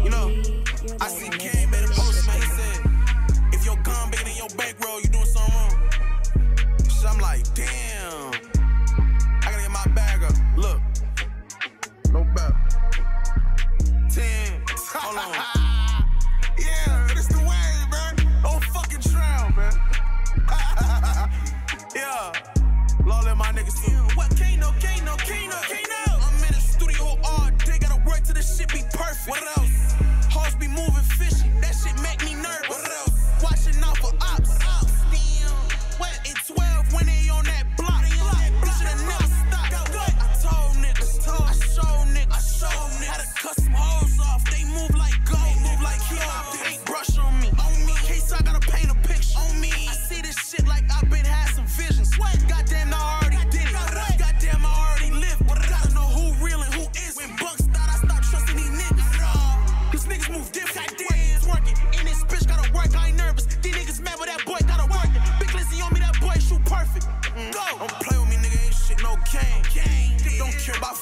You know, I see Kane made a post, man. He said, if your gun bigger than your bankroll, you doing something wrong. So I'm like, damn. I gotta get my bag up. Look. No bag. 10. Hold on. Yeah, this the way, man. Don't fucking drown, man. Yeah. Lord, let my niggas too. What? Kano. I'm in the studio all day. Gotta work till this shit be perfect. What else? Hoes be moving fishy. That shit make me nervous. What else? Watching out for ops. Damn. What? In 12 when they on that block. You should've never stopped. I told niggas. I showed niggas. Had to cut some hoes off. They move like gold. Move like Paint brush on me. Case I gotta paint a picture. On me. I see this shit like I've been had some visions. What? Goddamn, I already did it. Goddamn, I already lived. Gotta know who real and who is. When Bucks thought I stopped trusting these niggas. These niggas move different. Goddamn, twerking. In this bitch gotta work. I ain't nervous. These niggas mad with that boy gotta work. Big Lizzy on me, that boy shoot perfect. Go. Don't play with me, nigga. Ain't shit no game. Don't care about